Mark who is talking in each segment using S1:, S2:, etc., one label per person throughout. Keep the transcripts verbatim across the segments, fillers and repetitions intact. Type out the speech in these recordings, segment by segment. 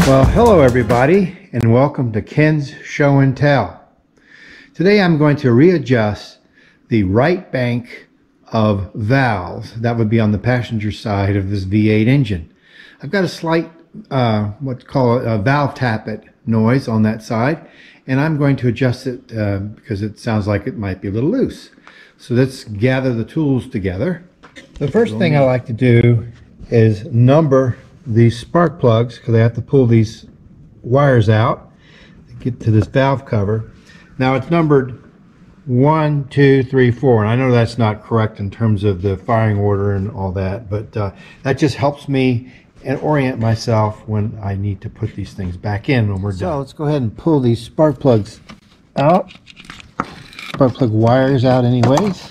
S1: Well, hello everybody, and welcome to Ken's Show and Tell. Today I'm going to readjust the right bank of valves that would be on the passenger side of this V eight engine. I've got a slight, uh, what's called a valve tappet noise on that side, and I'm going to adjust it uh, because it sounds like it might be a little loose. So let's gather the tools together. The first thing I like to do is number these spark plugs, because I have to pull these wires out to get to this valve cover. Now it's numbered one, two, three, four, and I know that's not correct in terms of the firing order and all that, but uh, that just helps me and orient myself when I need to put these things back in when we're done. So let's go ahead and pull these spark plugs out. Spark plug wires out anyways.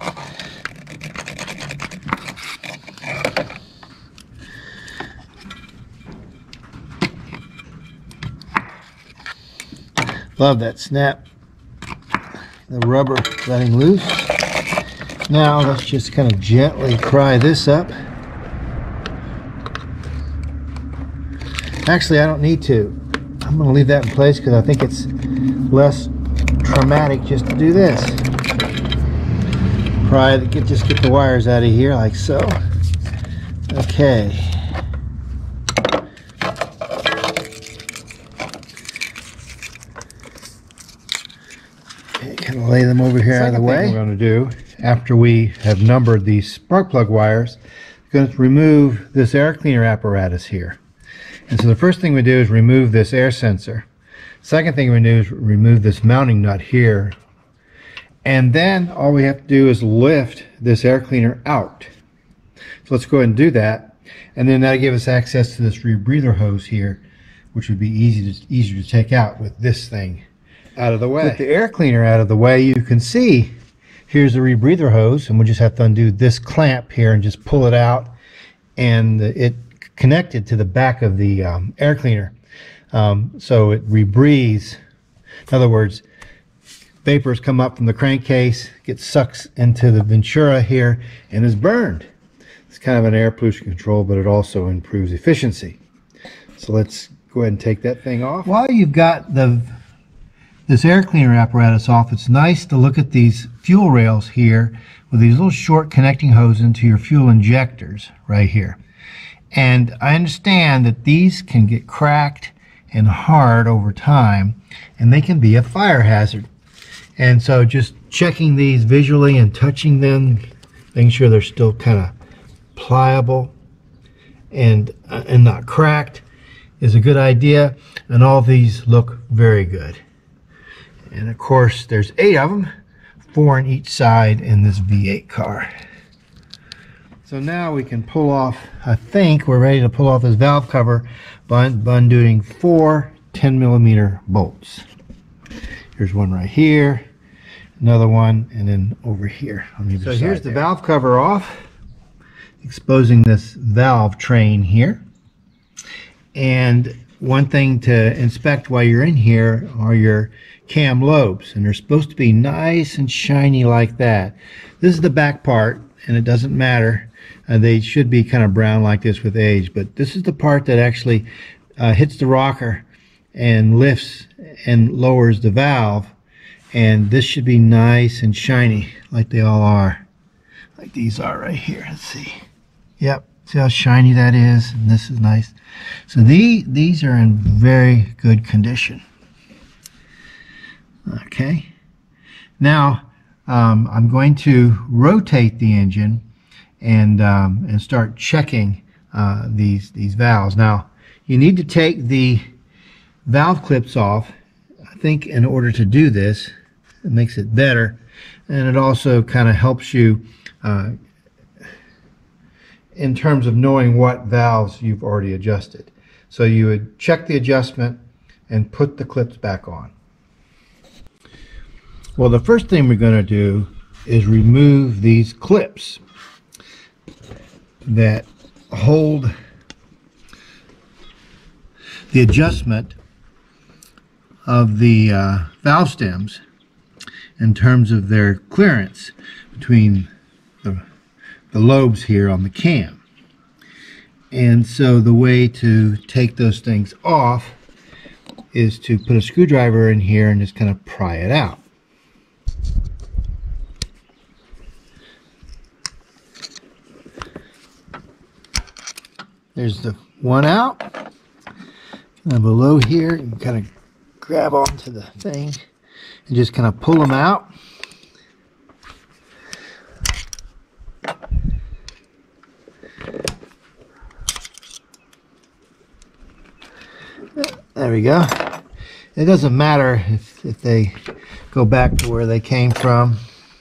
S1: Love that snap, the rubber letting loose. Now let's just kind of gently pry this up. Actually, I don't need to. I'm going to leave that in place because I think it's less traumatic just to do this. Pry it, get, just get the wires out of here like so. Okay. Kind of lay them over here out of the way. What we're going to do after we have numbered these spark plug wires, we're going to remove this air cleaner apparatus here. And so the first thing we do is remove this air sensor. Second thing we do is remove this mounting nut here. And then all we have to do is lift this air cleaner out. So let's go ahead and do that. And then that'll give us access to this rebreather hose here, which would be easy to, easier to take out with this thing out of the way. With the air cleaner out of the way, you can see here's the rebreather hose, and we'll just have to undo this clamp here and just pull it out, and it connected to the back of the um, air cleaner, um, so it rebreathes. In other words, vapors come up from the crankcase, gets sucked into the ventura here, and is burned. It's kind of an air pollution control, but it also improves efficiency. So let's go ahead and take that thing off. While you've got the this air cleaner apparatus off, it's nice to look at these fuel rails here with these little short connecting hoses into your fuel injectors right here. And I understand that these can get cracked and hard over time, and they can be a fire hazard. And so just checking these visually and touching them, making sure they're still kind of pliable and, uh, and not cracked is a good idea. And all these look very good. And of course, there's eight of them, four on each side in this V eight car. So now we can pull off, I think we're ready to pull off this valve cover by undoing four ten millimeter bolts. Here's one right here, another one, and then over here on either side. So here's the valve cover off, exposing this valve train here. And one thing to inspect while you're in here are your cam lobes, and they're supposed to be nice and shiny like that. This is the back part, and it doesn't matter. Uh, they should be kind of brown like this with age, but this is the part that actually uh, hits the rocker and lifts and lowers the valve, and this should be nice and shiny like they all are, like these are right here. Let's see. Yep. See how shiny that is? And this is nice. So the, these are in very good condition. Okay. Now um, I'm going to rotate the engine and um, and start checking uh, these these valves. Now you need to take the valve clips off. I think in order to do this, it makes it better, and it also kind of helps you Uh, in terms of knowing what valves you've already adjusted. So you would check the adjustment and put the clips back on. Well, the first thing we're going to do is remove these clips that hold the adjustment of the uh, valve stems in terms of their clearance between the, the lobes here on the cam. And so the way to take those things off is to put a screwdriver in here and just kind of pry it out. There's the one out. Kind of below here, you can kind of grab onto the thing and just kind of pull them out. There we go. It doesn't matter if, if they go back to where they came from.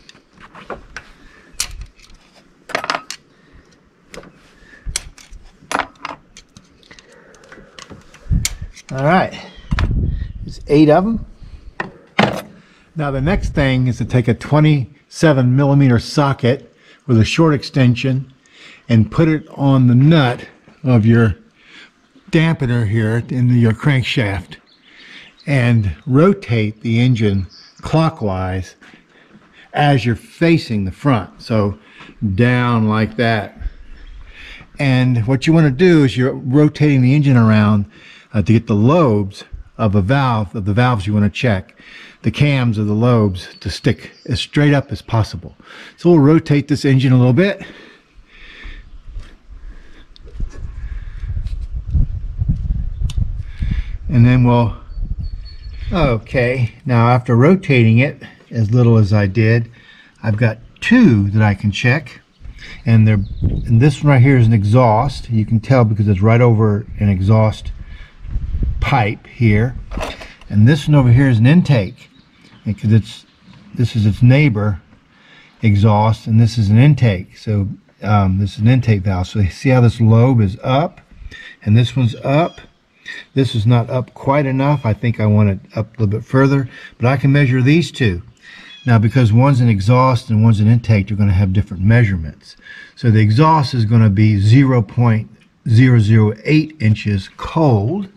S1: All right, there's eight of them. Now the next thing is to take a twenty-seven millimeter socket with a short extension and put it on the nut of your dampener here in your crankshaft and rotate the engine clockwise as you're facing the front, so down like that. And what you want to do is you're rotating the engine around uh, to get the lobes of a valve, of the valves you want to check, the cams of the lobes to stick as straight up as possible. So we'll rotate this engine a little bit. And then we'll, okay, now after rotating it as little as I did, I've got two that I can check. And they're, and this one right here is an exhaust. You can tell because it's right over an exhaust pipe here. And this one over here is an intake, because it's, this is its neighbor exhaust, and this is an intake. So um, this is an intake valve. So you see how this lobe is up, and this one's up. This is not up quite enough. I think I want it up a little bit further, but I can measure these two. Now, because one's an exhaust and one's an intake, they're going to have different measurements. So the exhaust is going to be zero point zero zero eight inches cold,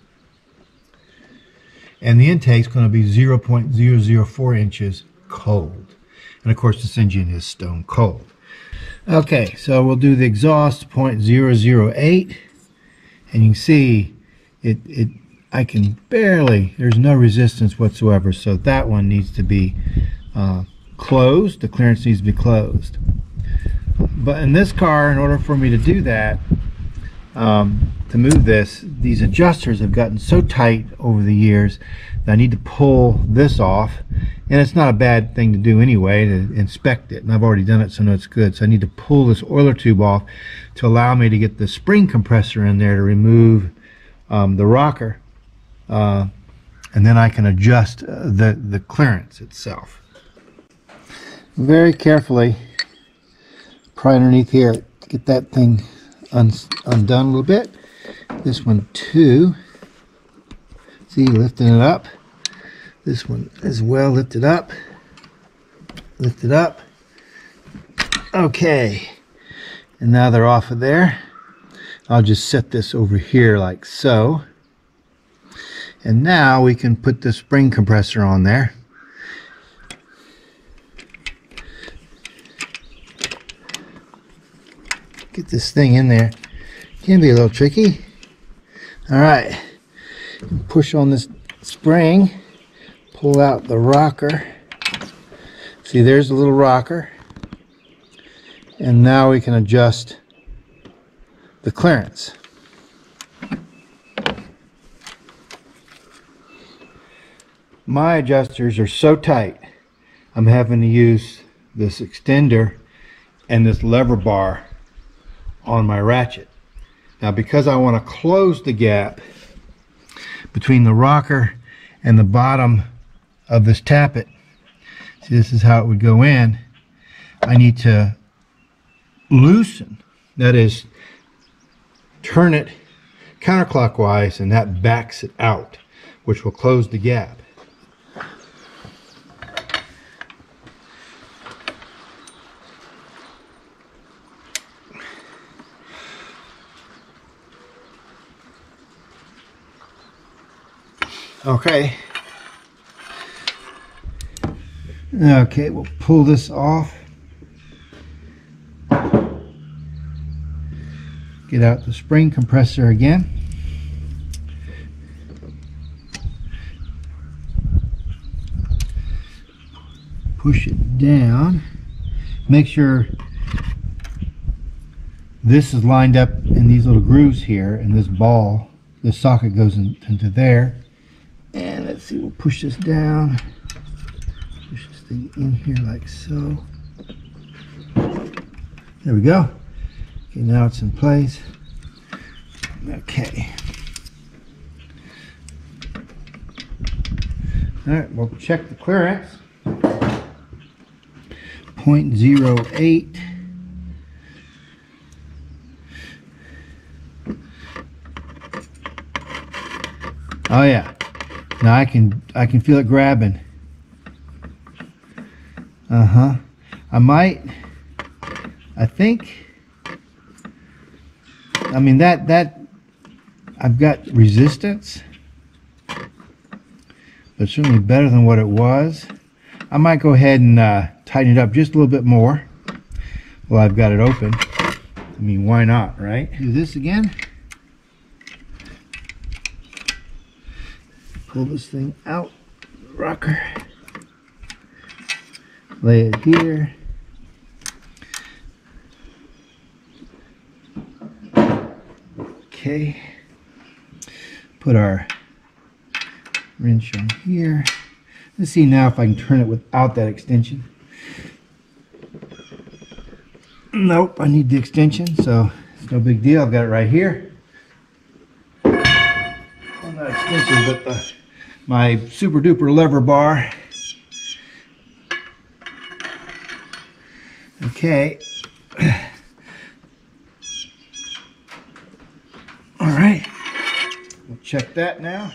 S1: and the intake is going to be zero point zero zero four inches cold. And of course, this engine is stone cold. Okay, so we'll do the exhaust zero point zero zero eight, and you can see It, it, I can barely, there's no resistance whatsoever, so that one needs to be uh, closed. The clearance needs to be closed. But in this car, in order for me to do that, um, to move this, these adjusters have gotten so tight over the years that I need to pull this off. And it's not a bad thing to do anyway, to inspect it. And I've already done it, so I know it's good. So I need to pull this oiler tube off to allow me to get the spring compressor in there to remove Um, the rocker, uh, and then I can adjust uh, the, the clearance itself. Very carefully pry underneath here to get that thing un undone a little bit. This one too. See, lifting it up. This one as well, lifted up. Lift it up. Okay. And now they're off of there. I'll just set this over here like so. And now we can put the spring compressor on there. Get this thing in there. Can be a little tricky. Alright. Push on this spring. Pull out the rocker. See, there's the little rocker. And now we can adjust the clearance. My adjusters are so tight, I'm having to use this extender and this lever bar on my ratchet. Now, because I want to close the gap between the rocker and the bottom of this tappet, see, this is how it would go in, I need to loosen, that is, turn it counterclockwise, and that backs it out, which will close the gap. Okay. Okay, we'll pull this off. Get out the spring compressor again. Push it down. Make sure this is lined up in these little grooves here, and this ball, this socket goes in, into there. And let's see, we'll push this down. Push this thing in here like so. There we go. Okay, now it's in place. Okay. All right, we'll check the clearance. zero point zero eight. Oh yeah. Now I can I can feel it grabbing. Uh-huh. I might I think I mean that that I've got resistance, but certainly better than what it was. I might go ahead and uh, tighten it up just a little bit more while I've got it open. I mean, why not, right? Do this again. Pull this thing out, rocker. Lay it here. Okay. Put our wrench on here. Let's see now if I can turn it without that extension. Nope, I need the extension, so it's no big deal. I've got it right here. Well, not extension, but the, my super duper lever bar. Okay. All right. We'll check that now.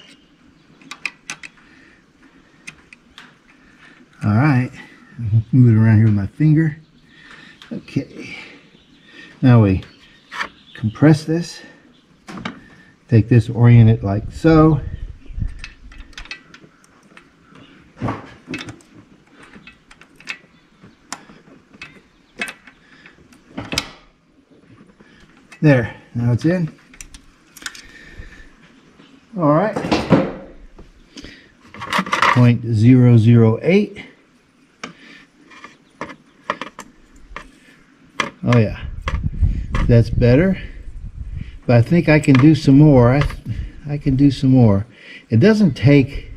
S1: All right, move it around here with my finger. Okay, now we compress this. Take this, orient it like so. There, now it's in. All right, zero point zero zero eight. Oh yeah, that's better, but I think I can do some more. I, I can do some more. It doesn't take,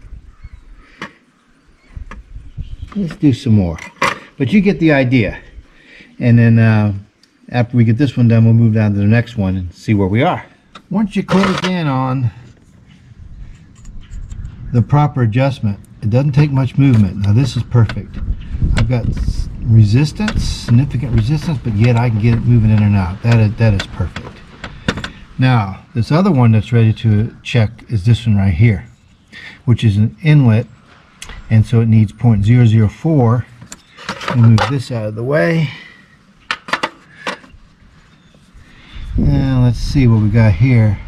S1: let's do some more, but you get the idea. And then uh, after we get this one done, we'll move down to the next one and see where we are. Once you close in on the proper adjustment, it doesn't take much movement. Now this is perfect. I've got resistance, significant resistance, but yet I can get it moving in and out. That is, that is perfect. Now, this other one that's ready to check is this one right here, which is an inlet, and so it needs zero point zero zero four. We'll move this out of the way. Now, let's see what we got here.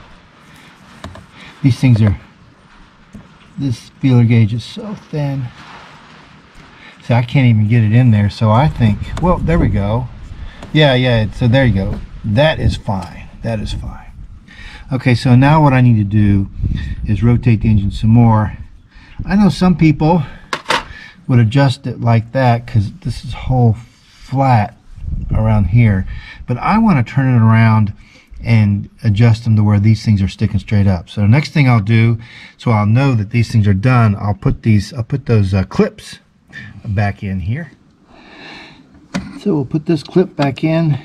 S1: These things are, this feeler gauge is so thin. See, I can't even get it in there, so I think, well, there we go. Yeah, yeah, so there you go. That is fine. That is fine. Okay, so now what I need to do is rotate the engine some more. I know some people would adjust it like that because this is whole flat around here, but I want to turn it around and adjust them to where these things are sticking straight up. So the next thing I'll do, so I'll know that these things are done, I'll put these, I'll put those uh, clips back in here. So we'll put this clip back in.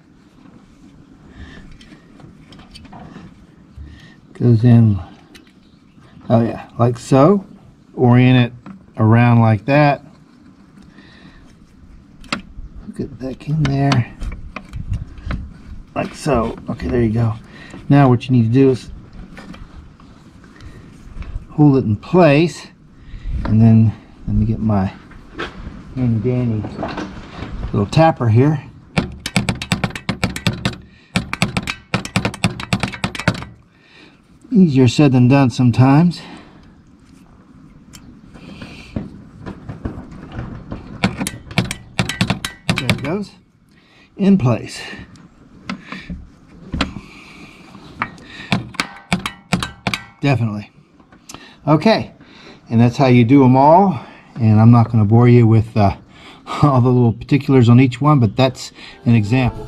S1: Goes in, oh yeah, like so. Orient it around like that. Get back in there. Like so. Okay, there you go. Now what you need to do is hold it in place, and then let me get my handy dandy little tapper here. Easier said than done sometimes. There it goes. In place. definitely. Okay, and that's how you do them all. And I'm not going to bore you with uh, all the little particulars on each one, but that's an example.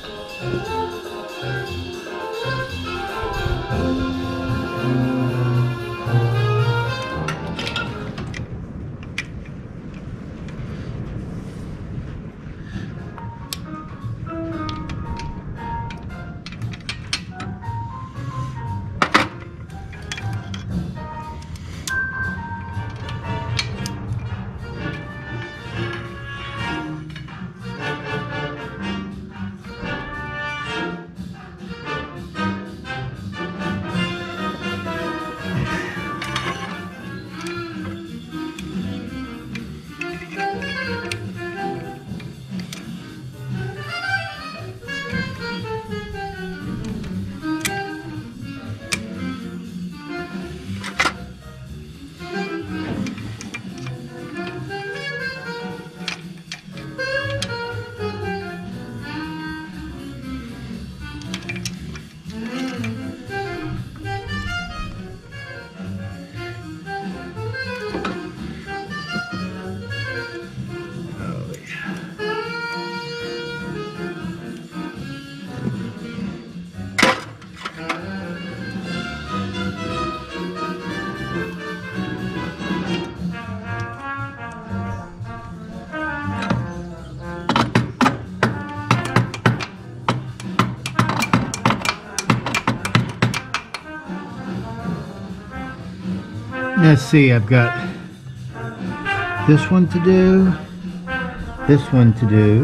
S1: Let's see, I've got this one to do, this one to do,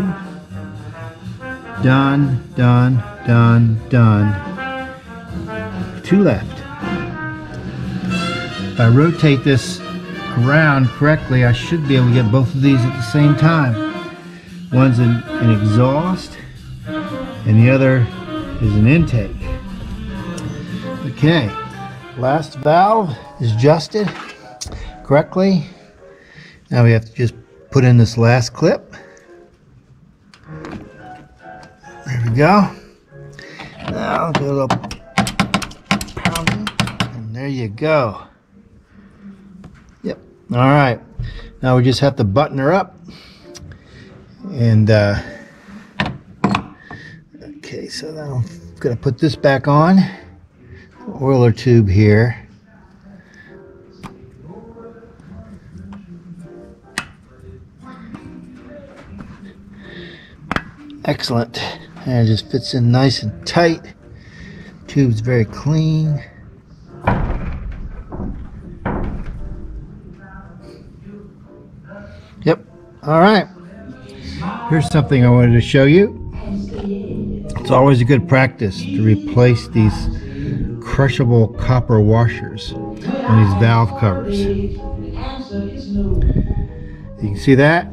S1: done, done, done, done, two left. If I rotate this around correctly, I should be able to get both of these at the same time. One's an, an exhaust and the other is an intake. Okay, last valve is adjusted correctly. Now we have to just put in this last clip. There we go. Now do a little pounding, and there you go. Yep. All right. Now we just have to button her up, and uh, okay. So now I'm gonna put this back on. Oiler tube here. Excellent. And it just fits in nice and tight. Tube's very clean. Yep. All right. Here's something I wanted to show you. It's always a good practice to replace these crushable copper washers on these valve covers. You can see that.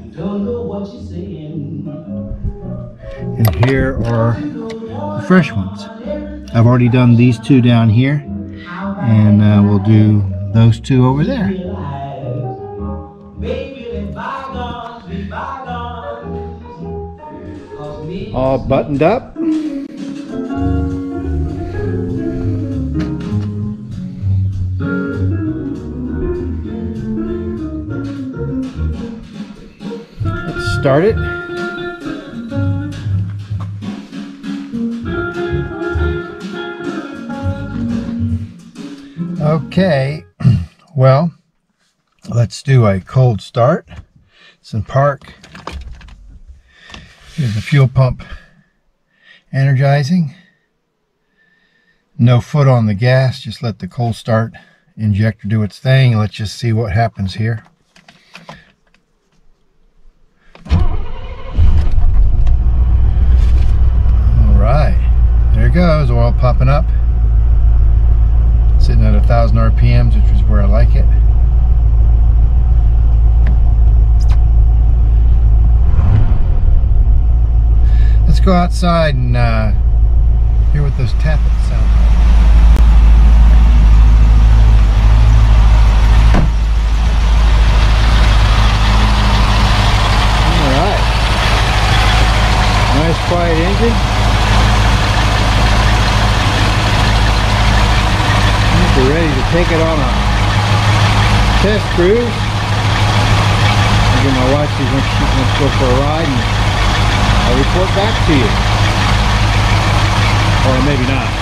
S1: And here are the fresh ones. I've already done these two down here, and uh, we'll do those two over there. All buttoned up. Let's start it. Okay, well, let's do a cold start. It's in park. Here's the fuel pump energizing. No foot on the gas, just let the cold start injector do its thing. Let's just see what happens here. Alright, there it goes, oil popping up. Sitting at a thousand R P Ms, which is where I like it. Let's go outside and uh, hear what those tappets sound like. Alright. Nice quiet engine. we're ready to take it on a test cruise. Again, my wife, she's going to go for a ride, and I'll report back to you. Or maybe not.